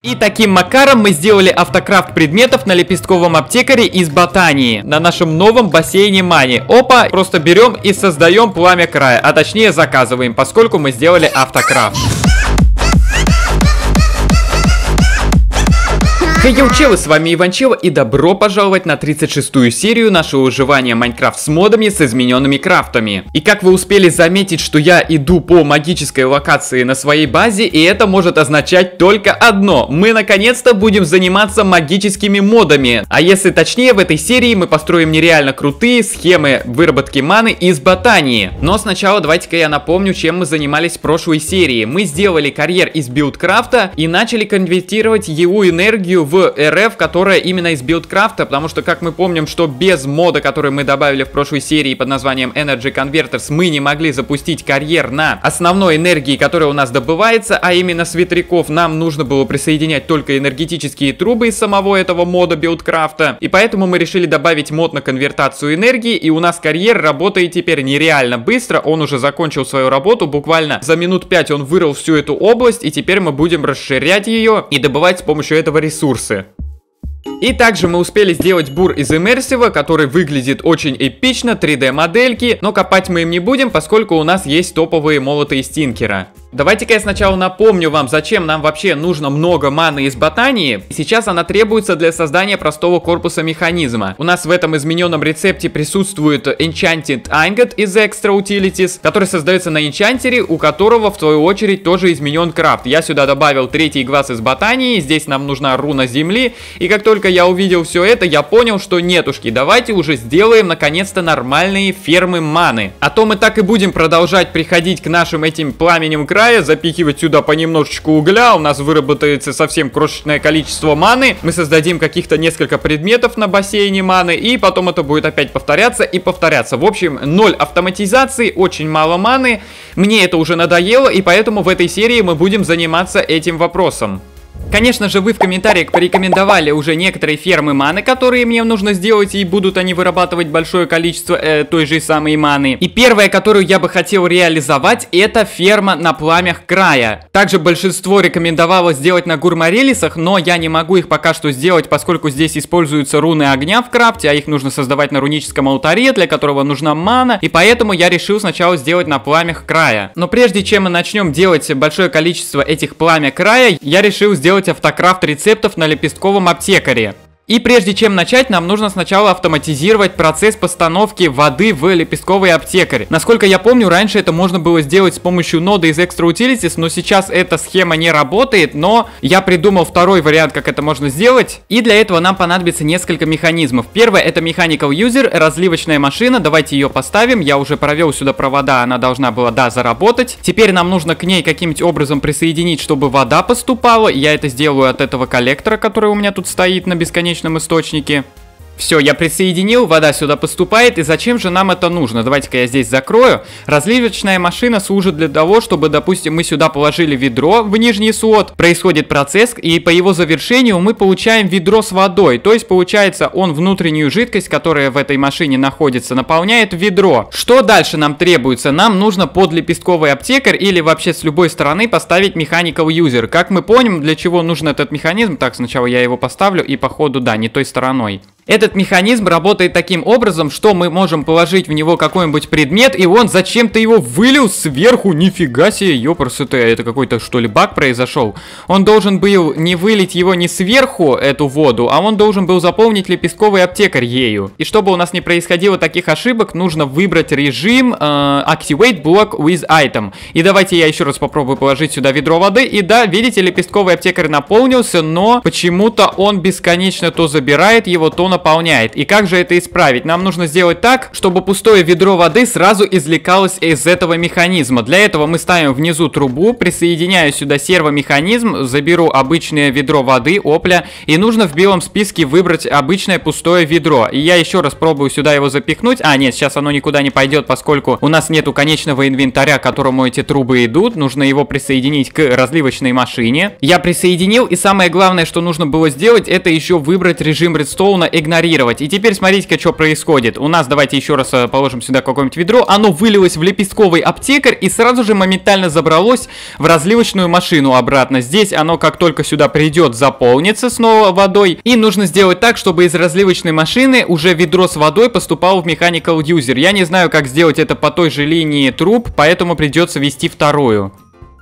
И таким макаром мы сделали автокрафт предметов на лепестковом аптекаре из ботании на нашем новом бассейне Мани. Опа, просто берем и создаем пламя края, а точнее заказываем, поскольку мы сделали автокрафт. Хей-йоу, челы, с вами Иванчелло и добро пожаловать на 36-ю серию нашего выживания Майнкрафт с модами с измененными крафтами. И как вы успели заметить, что я иду по магической локации на своей базе, и это может означать только одно: мы наконец-то будем заниматься магическими модами. А если точнее, в этой серии мы построим нереально крутые схемы выработки маны из ботании. Но сначала давайте-ка я напомню, чем мы занимались в прошлой серии. Мы сделали карьер из билдкрафта и начали конвертировать его энергию в РФ, которая именно из билдкрафта, потому что, как мы помним, что без мода, который мы добавили в прошлой серии под названием Energy Converters, мы не могли запустить карьер на основной энергии, которая у нас добывается, а именно с ветряков. Нам нужно было присоединять только энергетические трубы из самого этого мода билдкрафта, и поэтому мы решили добавить мод на конвертацию энергии, и у нас карьер работает теперь нереально быстро. Он уже закончил свою работу, буквально за минут 5 он вырыл всю эту область, и теперь мы будем расширять ее и добывать с помощью этого ресурсы. И также мы успели сделать бур из иммерсива, который выглядит очень эпично, 3D модельки, но копать мы им не будем, поскольку у нас есть топовые молоты из Тинкера. Давайте-ка я сначала напомню вам, зачем нам вообще нужно много маны из ботании. Сейчас она требуется для создания простого корпуса механизма. У нас в этом измененном рецепте присутствует Enchanted Ingot из Extra Utilities, который создается на энчантере, у которого в свою очередь тоже изменен крафт. Я сюда добавил третий глаз из ботании, здесь нам нужна руна земли, и как только я увидел все это, я понял, что нетушки, давайте уже сделаем наконец-то нормальные фермы маны. А то мы так и будем продолжать приходить к нашим этим пламенем края, запихивать сюда понемножечку угля, у нас выработается совсем крошечное количество маны, мы создадим каких-то несколько предметов на бассейне маны, и потом это будет опять повторяться и повторяться. В общем, 0 автоматизации, очень мало маны, мне это уже надоело, и поэтому в этой серии мы будем заниматься этим вопросом. Конечно же, вы в комментариях порекомендовали уже некоторые фермы маны, которые мне нужно сделать, и будут они вырабатывать большое количество той же самой маны. И первая, которую я бы хотел реализовать, это ферма на пламях края. Также большинство рекомендовало сделать на гурмарелисах, но я не могу их пока что сделать, поскольку здесь используются руны огня в крафте, а их нужно создавать на руническом алтаре, для которого нужна мана, и поэтому я решил сначала сделать на пламях края. Но прежде чем мы начнем делать большое количество этих пламя края, я решил сделать автокрафт рецептов на лепестковом аптекаре. И прежде чем начать, нам нужно сначала автоматизировать процесс постановки воды в лепестковый аптекарь. Насколько я помню, раньше это можно было сделать с помощью нода из Extra Utilities, но сейчас эта схема не работает, но я придумал второй вариант, как это можно сделать. И для этого нам понадобится несколько механизмов. Первое — это Mechanical User, разливочная машина, давайте ее поставим. Я уже провел сюда провода, она должна была, да, заработать. Теперь нам нужно к ней каким-нибудь образом присоединить, чтобы вода поступала. Я это сделаю от этого коллектора, который у меня тут стоит на бесконечном источнике. Все, я присоединил, вода сюда поступает, и зачем же нам это нужно? Давайте-ка я здесь закрою. Разливочная машина служит для того, чтобы, допустим, мы сюда положили ведро в нижний слот, происходит процесс, и по его завершению мы получаем ведро с водой. То есть, получается, он внутреннюю жидкость, которая в этой машине находится, наполняет ведро. Что дальше нам требуется? Нам нужно под лепестковый аптекарь или вообще с любой стороны поставить Mechanical User. Как мы помним, для чего нужен этот механизм? Так, сначала я его поставлю, и по ходу, да, не той стороной. Этот механизм работает таким образом, что мы можем положить в него какой-нибудь предмет, и он зачем-то его вылил сверху. Нифига себе, ёпрст, это какой-то, что ли, баг произошел. Он должен был не вылить его не сверху, эту воду, а он должен был заполнить лепестковый аптекарь ею. И чтобы у нас не происходило таких ошибок, нужно выбрать режим Activate Block with Item. И давайте я еще раз попробую положить сюда ведро воды. И да, видите, лепестковый аптекарь наполнился, но почему-то он бесконечно то забирает его, то наполняет. И как же это исправить? Нам нужно сделать так, чтобы пустое ведро воды сразу извлекалось из этого механизма. Для этого мы ставим внизу трубу, присоединяю сюда сервомеханизм, заберу обычное ведро воды, опля, и нужно в белом списке выбрать обычное пустое ведро. И я еще раз пробую сюда его запихнуть. А, нет, сейчас оно никуда не пойдет, поскольку у нас нету конечного инвентаря, к которому эти трубы идут. Нужно его присоединить к разливочной машине. Я присоединил, и самое главное, что нужно было сделать, это еще выбрать режим редстоуна проигнорировать. И теперь смотрите-ка, что происходит. У нас, давайте еще раз положим сюда какое-нибудь ведро. Оно вылилось в лепестковый аптекарь и сразу же моментально забралось в разливочную машину обратно. Здесь оно, как только сюда придет, заполнится снова водой. И нужно сделать так, чтобы из разливочной машины уже ведро с водой поступало в Mechanical User. Я не знаю, как сделать это по той же линии труб, поэтому придется вести вторую.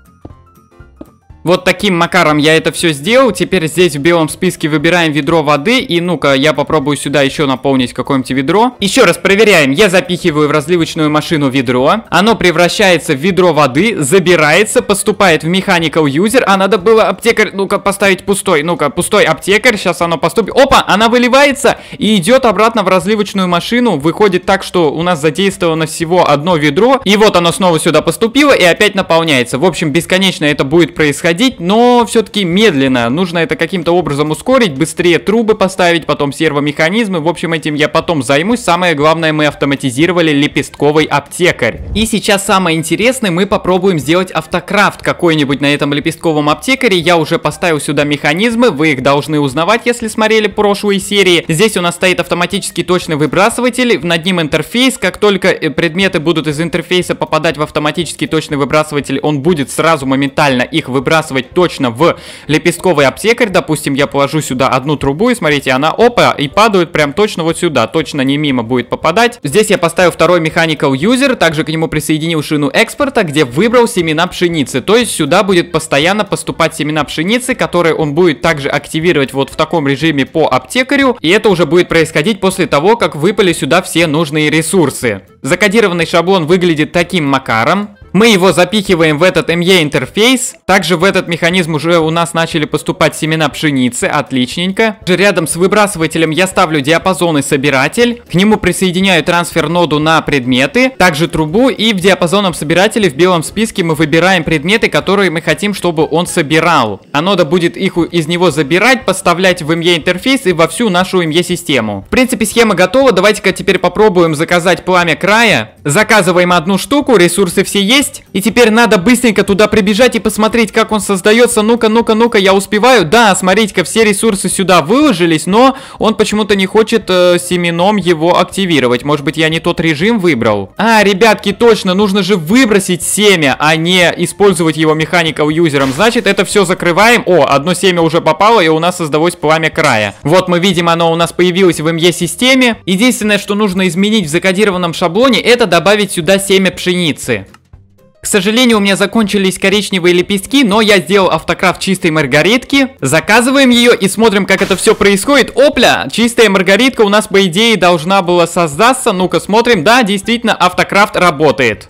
Вот таким макаром я это все сделал. Теперь здесь в белом списке выбираем ведро воды. И ну-ка, я попробую сюда еще наполнить какое-нибудь ведро. Еще раз проверяем. Я запихиваю в разливочную машину ведро. Оно превращается в ведро воды, забирается, поступает в Mechanical User. А надо было аптекарь, ну-ка, поставить пустой. Ну-ка, пустой аптекарь. Сейчас оно поступит. Опа, она выливается и идет обратно в разливочную машину. Выходит так, что у нас задействовано всего одно ведро. И вот оно снова сюда поступило и опять наполняется. В общем, бесконечно это будет происходить. Но все-таки медленно. Нужно это каким-то образом ускорить, быстрее трубы поставить, потом сервомеханизмы. В общем, этим я потом займусь. Самое главное, мы автоматизировали лепестковый аптекарь. И сейчас самое интересное, мы попробуем сделать автокрафт какой-нибудь на этом лепестковом аптекаре. Я уже поставил сюда механизмы, вы их должны узнавать, если смотрели прошлые серии. Здесь у нас стоит автоматический точный выбрасыватель, над ним интерфейс. Как только предметы будут из интерфейса попадать в автоматический точный выбрасыватель, он будет сразу моментально их выбрасывать точно в лепестковый аптекарь. Допустим, я положу сюда одну трубу, и смотрите, она опа, и падает прям точно вот сюда, точно не мимо будет попадать. Здесь я поставил второй Mechanical User, также к нему присоединил шину экспорта, где выбрал семена пшеницы. То есть сюда будет постоянно поступать семена пшеницы, которые он будет также активировать вот в таком режиме по аптекарю, и это уже будет происходить после того, как выпали сюда все нужные ресурсы. Закодированный шаблон выглядит таким макаром. Мы его запихиваем в этот ME интерфейс. Также в этот механизм уже у нас начали поступать семена пшеницы. Отличненько. Рядом с выбрасывателем я ставлю диапазон и собиратель. К нему присоединяю трансфер ноду на предметы. Также трубу. И в диапазонном собирателе в белом списке мы выбираем предметы, которые мы хотим, чтобы он собирал. А нода будет их из него забирать, поставлять в ME интерфейс и во всю нашу ME систему. В принципе, схема готова. Давайте-ка теперь попробуем заказать пламя края. Заказываем одну штуку, ресурсы все есть. И теперь надо быстренько туда прибежать и посмотреть, как он создается. Ну-ка, ну-ка, ну-ка, я успеваю. Да, смотрите-ка, все ресурсы сюда выложились, но он почему-то не хочет семеном его активировать. Может быть, я не тот режим выбрал? А, ребятки, точно, нужно же выбросить семя, а не использовать его Mechanical User'ом. Значит, это все закрываем. О, одно семя уже попало, и у нас создалось пламя края. Вот мы видим, оно у нас появилось в ME-системе. Единственное, что нужно изменить в закодированном шаблоне, это добавить сюда семя пшеницы. К сожалению, у меня закончились коричневые лепестки, но я сделал автокрафт чистой маргаритки. Заказываем ее и смотрим, как это все происходит. Опля! Чистая маргаритка у нас, по идее, должна была создаться. Ну-ка, смотрим. Да, действительно, автокрафт работает.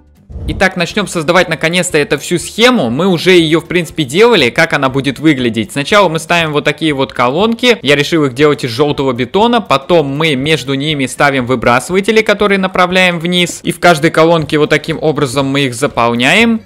Итак, начнем создавать наконец-то эту всю схему. Мы уже ее, в принципе, делали. Как она будет выглядеть? Сначала мы ставим вот такие вот колонки. Я решил их делать из желтого бетона. Потом мы между ними ставим выбрасыватели, которые направляем вниз. И в каждой колонке вот таким образом мы их заполняем.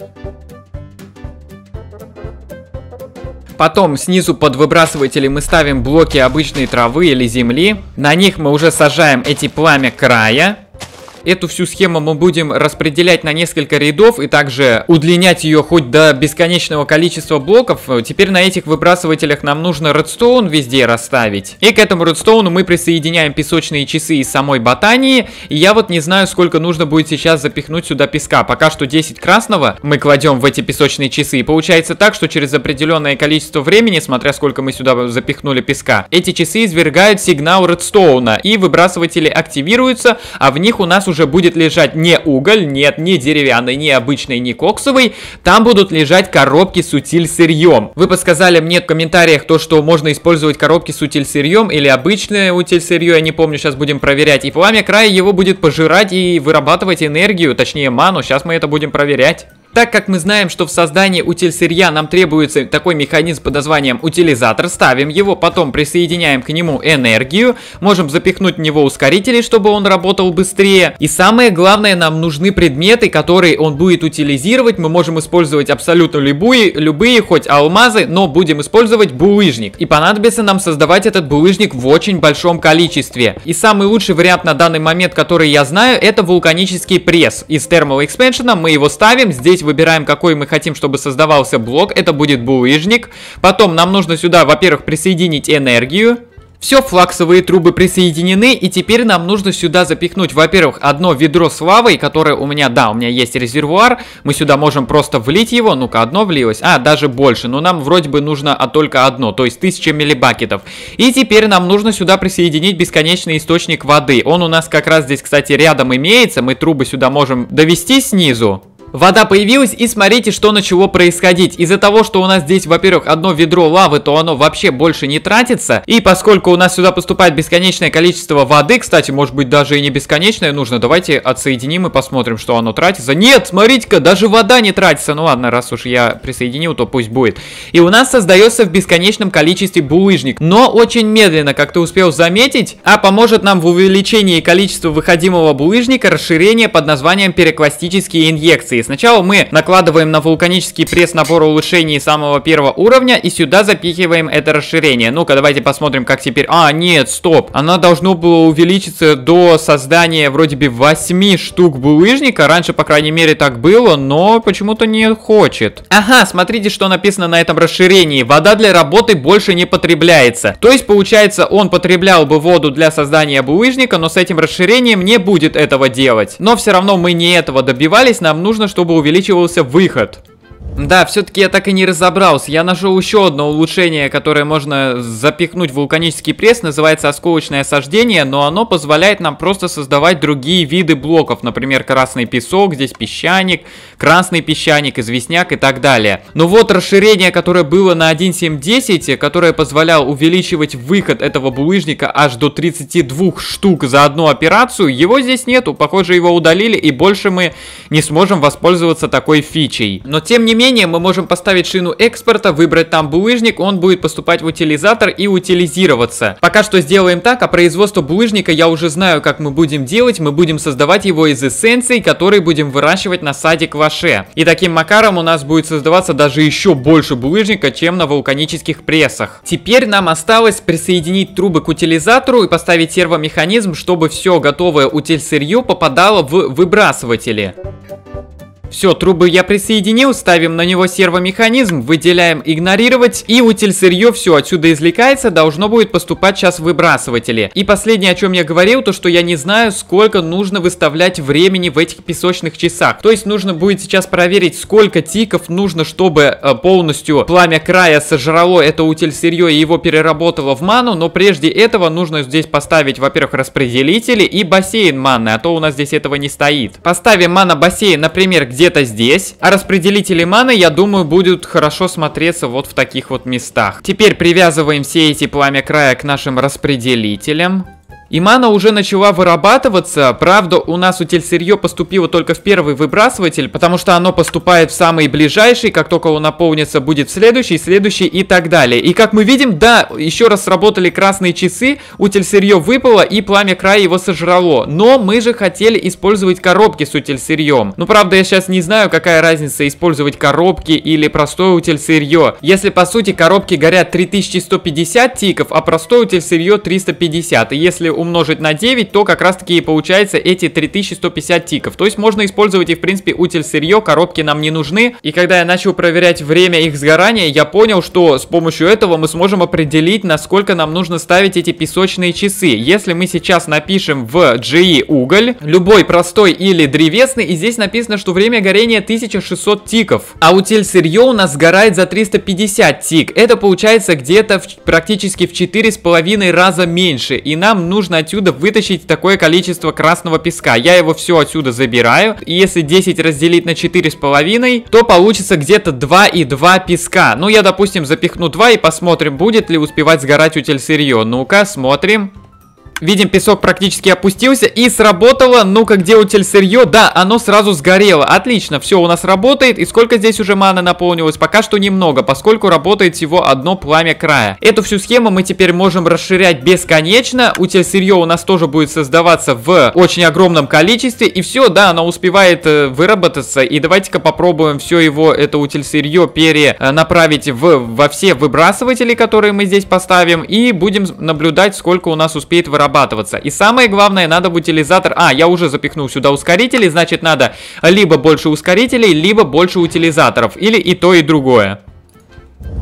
Потом снизу под выбрасыватели мы ставим блоки обычной травы или земли. На них мы уже сажаем эти пламя края. Эту всю схему мы будем распределять на несколько рядов и также удлинять ее хоть до бесконечного количества блоков. Теперь на этих выбрасывателях нам нужно редстоун везде расставить. И к этому редстоуну мы присоединяем песочные часы из самой ботании. И я вот не знаю, сколько нужно будет сейчас запихнуть сюда песка. Пока что 10 красного мы кладем в эти песочные часы. И получается так, что через определенное количество времени, смотря сколько мы сюда запихнули песка, эти часы извергают сигнал редстоуна. И выбрасыватели активируются, а в них у нас уже будет лежать не уголь, нет, не деревянный, не обычный, не коксовый. Там будут лежать коробки с утильсырьем. Вы подсказали мне в комментариях то, что можно использовать коробки с утильсырьем или обычное утильсырье, я не помню, сейчас будем проверять. И пламя края его будет пожирать и вырабатывать энергию, точнее ману, сейчас мы это будем проверять. Так как мы знаем, что в создании утильсырья нам требуется такой механизм под названием утилизатор, ставим его, потом присоединяем к нему энергию, можем запихнуть в него ускорители, чтобы он работал быстрее. И самое главное, нам нужны предметы, которые он будет утилизировать. Мы можем использовать абсолютно любые, хоть алмазы, но будем использовать булыжник. И понадобится нам создавать этот булыжник в очень большом количестве. И самый лучший вариант на данный момент, который я знаю, это вулканический пресс. Из Thermal Expansion мы его ставим, здесь выбираем, какой мы хотим, чтобы создавался блок. Это будет булыжник. Потом нам нужно сюда, во-первых, присоединить энергию. Все, флаксовые трубы присоединены, и теперь нам нужно сюда запихнуть, во-первых, одно ведро с лавой, которое у меня, да, у меня есть резервуар, мы сюда можем просто влить его, ну-ка, одно влилось, даже больше, но нам вроде бы нужно только одно, то есть 1000 миллибакетов. И теперь нам нужно сюда присоединить бесконечный источник воды, он у нас как раз здесь, кстати, рядом имеется, мы трубы сюда можем довести снизу. Вода появилась, и смотрите, что начало происходить. Из-за того, что у нас здесь, во-первых, одно ведро лавы, то оно вообще больше не тратится. И поскольку у нас сюда поступает бесконечное количество воды, кстати, может быть, даже и не бесконечное нужно, давайте отсоединим и посмотрим, что оно тратится. Нет, смотрите-ка, даже вода не тратится. Ну ладно, раз уж я присоединил, то пусть будет. И у нас создается в бесконечном количестве булыжник, но очень медленно, как ты успел заметить, а поможет нам в увеличении количества выходимого булыжника расширение под названием перикластические инъекции. Сначала мы накладываем на вулканический пресс набор улучшений самого первого уровня и сюда запихиваем это расширение. Ну-ка, давайте посмотрим, как теперь... нет, стоп. Оно должно было увеличиться до создания вроде бы 8 штук булыжника. Раньше, по крайней мере, так было, но почему-то не хочет. Ага, смотрите, что написано на этом расширении. Вода для работы больше не потребляется. То есть, получается, он потреблял бы воду для создания булыжника, но с этим расширением не будет этого делать. Но все равно мы не этого добивались, нам нужно, чтобы увеличивался выход. Да, все-таки я так и не разобрался. Я нашел еще одно улучшение, которое можно запихнуть в вулканический пресс. Называется осколочное осаждение, но оно позволяет нам просто создавать другие виды блоков. Например, красный песок, здесь песчаник, красный песчаник, известняк и так далее. Но вот расширение, которое было на 1.7.10, которое позволяло увеличивать выход этого булыжника аж до 32 штук за одну операцию, его здесь нету. Похоже, его удалили, и больше мы не сможем воспользоваться такой фичей. Но тем не менее, мы можем поставить шину экспорта, выбрать там булыжник, он будет поступать в утилизатор и утилизироваться. Пока что сделаем так, а производство булыжника я уже знаю, как мы будем делать. Мы будем создавать его из эссенций, которые будем выращивать на саде кваше. И таким макаром у нас будет создаваться даже еще больше булыжника, чем на вулканических прессах. Теперь нам осталось присоединить трубы к утилизатору и поставить сервомеханизм, чтобы все готовое утильсырье попадало в выбрасыватели. Все, трубы я присоединил, ставим на него сервомеханизм, выделяем игнорировать, и утильсырье все отсюда извлекается, должно будет поступать сейчас в выбрасыватели. И последнее, о чем я говорил, то что я не знаю, сколько нужно выставлять времени в этих песочных часах. То есть нужно будет сейчас проверить, сколько тиков нужно, чтобы полностью пламя края сожрало это утильсырье и его переработало в ману, но прежде этого нужно здесь поставить, во-первых, распределители и бассейн маны, а то у нас здесь этого не стоит. Поставим мана-бассейн, например, где-то здесь, а распределители маны, я думаю, будут хорошо смотреться вот в таких вот местах. Теперь привязываем все эти пламя края к нашим распределителям. И мана уже начала вырабатываться, правда, у нас утильсырье поступило только в первый выбрасыватель, потому что оно поступает в самый ближайший, как только он наполнится, будет в следующий и так далее. И как мы видим, да, еще раз сработали красные часы, утильсырье выпало и пламя края его сожрало. Но мы же хотели использовать коробки с утильсырьем. Ну, правда, я сейчас не знаю, какая разница использовать коробки или простое утильсырье. Если, по сути, коробки горят 3150 тиков, а простое утильсырье 350. И если умножить на 9, то как раз таки и получается эти 3150 тиков. То есть можно использовать и в принципе утильсырье, коробки нам не нужны. И когда я начал проверять время их сгорания, я понял, что с помощью этого мы сможем определить, насколько нам нужно ставить эти песочные часы. Если мы сейчас напишем в GE уголь, любой простой или древесный, и здесь написано, что время горения 1600 тиков, а утильсырье у нас сгорает за 350 тик. Это получается где-то практически в 4,5 раза меньше, и нам нужно отсюда вытащить такое количество красного песка. Я его все отсюда забираю. И если 10 разделить на 4,5, то получится где-то 2,2 песка. Ну, я, допустим, запихну 2 и посмотрим, будет ли успевать сгорать утильсырье. Ну-ка, смотрим. Видим, песок практически опустился и сработало. Ну-ка, где утильсырье? Да, оно сразу сгорело. Отлично, все у нас работает. И сколько здесь уже маны наполнилось? Пока что немного, поскольку работает всего одно пламя края. Эту всю схему мы теперь можем расширять бесконечно. Утильсырье у нас тоже будет создаваться в очень огромном количестве. И все, да, оно успевает выработаться. И давайте-ка попробуем все его, это утильсырье, перенаправить во все выбрасыватели, которые мы здесь поставим. И будем наблюдать, сколько у нас успеет вырабатываться. И самое главное, надо в утилизатор... я уже запихнул сюда ускорители, значит, надо либо больше ускорителей, либо больше утилизаторов. Или и то, и другое.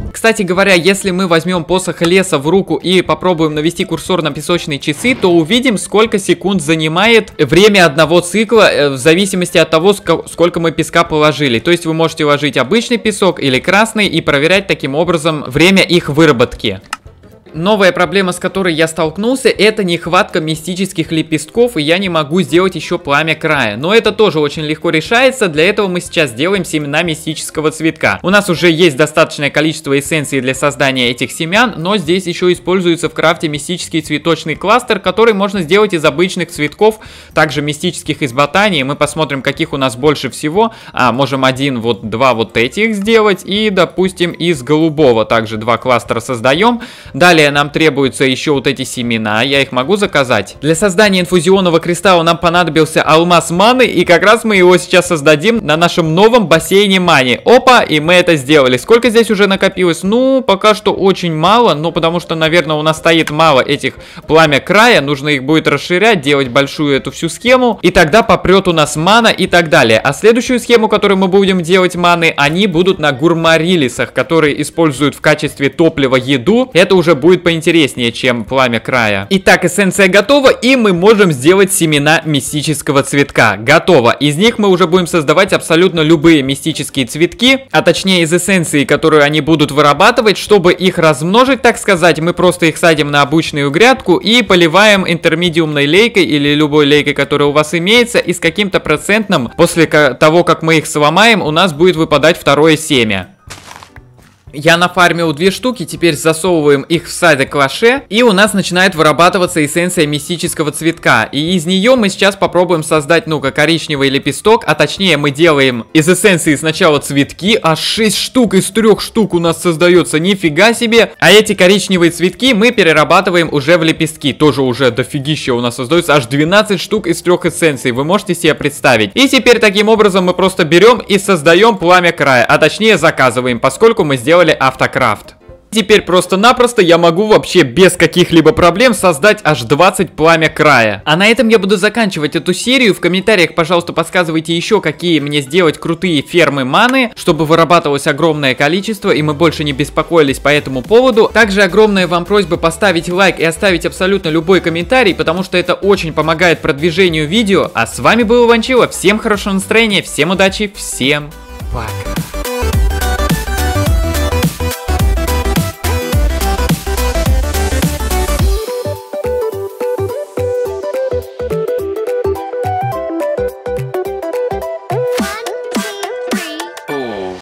Кстати говоря, если мы возьмем посох леса в руку и попробуем навести курсор на песочные часы, то увидим, сколько секунд занимает время одного цикла, в зависимости от того, сколько мы песка положили. То есть вы можете ложить обычный песок или красный и проверять таким образом время их выработки. Новая проблема, с которой я столкнулся, это нехватка мистических лепестков, и я не могу сделать еще пламя края. Но это тоже очень легко решается, для этого мы сейчас сделаем семена мистического цветка. У нас уже есть достаточное количество эссенций для создания этих семян, но здесь еще используется в крафте мистический цветочный кластер, который можно сделать из обычных цветков, также мистических из ботании. Мы посмотрим, каких у нас больше всего. Можем два вот этих сделать, и, допустим, из голубого также 2 кластера создаем. Далее нам требуются еще вот эти семена, я их могу заказать. Для создания инфузионного кристалла нам понадобился алмаз маны, и как раз мы его сейчас создадим на нашем новом бассейне мани. Опа, и мы это сделали. Сколько здесь уже накопилось? Ну, пока что очень мало, но потому что, наверное, у нас стоит мало этих пламя края, нужно их будет расширять, делать большую эту всю схему, и тогда попрет у нас мана и так далее. А следующую схему, которую мы будем делать маны, они будут на гурмарилисах, которые используют в качестве топлива еду. Это уже будет поинтереснее, чем пламя края. Итак, эссенция готова, и мы можем сделать семена мистического цветка. Готово. Из них мы уже будем создавать абсолютно любые мистические цветки, а точнее из эссенции, которую они будут вырабатывать. Чтобы их размножить, так сказать, мы просто их садим на обычную грядку и поливаем интермедиумной лейкой или любой лейкой, которая у вас имеется, и с каким-то процентным, после того, как мы их сломаем, у нас будет выпадать второе семя. Я нафармил 2 штуки, теперь засовываем их в сайдо-клаше, и у нас начинает вырабатываться эссенция мистического цветка. И из нее мы сейчас попробуем создать, ну-ка, коричневый лепесток, а точнее мы делаем из эссенции сначала цветки, аж 6 штук из 3 штук у нас создается, нифига себе. А эти коричневые цветки мы перерабатываем уже в лепестки, тоже уже дофигища у нас создается, аж 12 штук из 3 эссенций, вы можете себе представить. И теперь таким образом мы просто берем и создаем пламя края, а точнее заказываем, поскольку мы сделали автокрафт. Теперь просто-напросто я могу вообще без каких-либо проблем создать аж 20 пламя края. А на этом я буду заканчивать эту серию. В комментариях, пожалуйста, подсказывайте еще, какие мне сделать крутые фермы маны, чтобы вырабатывалось огромное количество, и мы больше не беспокоились по этому поводу. Также огромная вам просьба поставить лайк и оставить абсолютно любой комментарий, потому что это очень помогает продвижению видео. А с вами был Иванчило. Всем хорошего настроения, всем удачи, всем пока.